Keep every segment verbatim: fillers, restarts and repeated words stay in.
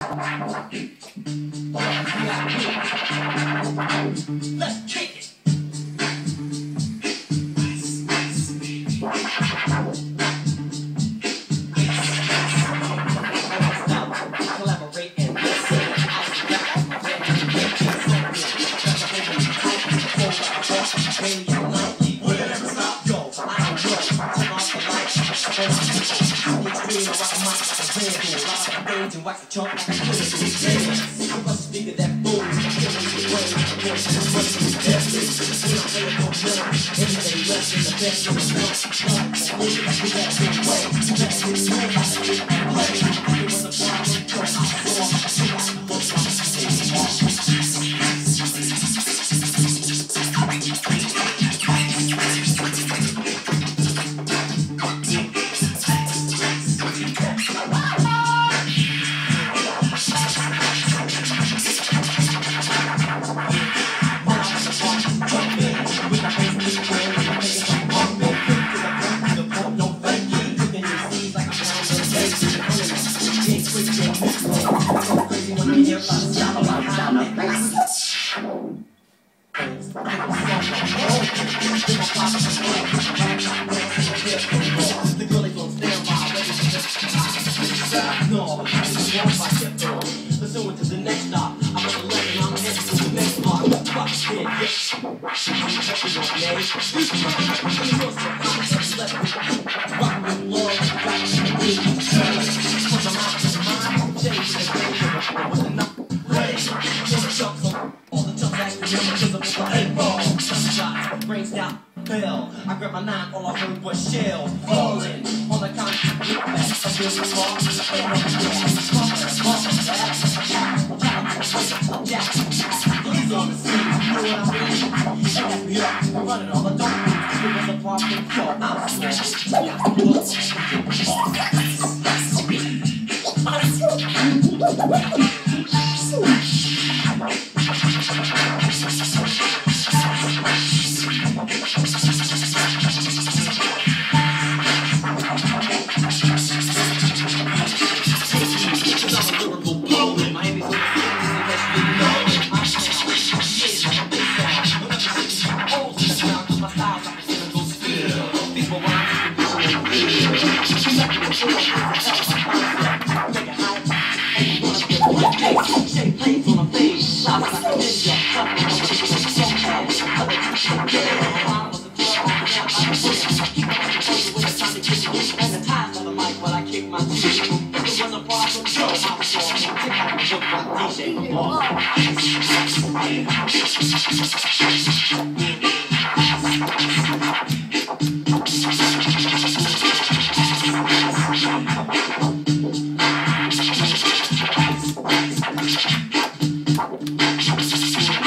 Let's kick it. Collaborate and listen. Radio nightly. Will it ever stop? Yo, I don't know. Turn off the lights. It's green, I rock a mic like a vandal. Lock the stage and wax a chunk like a critical. Dance. I'm a speaker that booms. Killing the brain. Voice and voice is deadly. We don't play it no more. Everyday less in the best of the world. Music like we got big way. Back in the room, I see it and play. It was a problem. Yo, I saw. See, I can look like a stage. I grabbed my nine, all I heard was shells falling on the concrete brick back. I feel the small, and I'm He's on the scene, you know what I mean? They got me up, I'm running all the dope. It was a problem, so I'm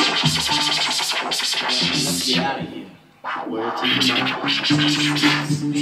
Let's get out of here. Word to the mic.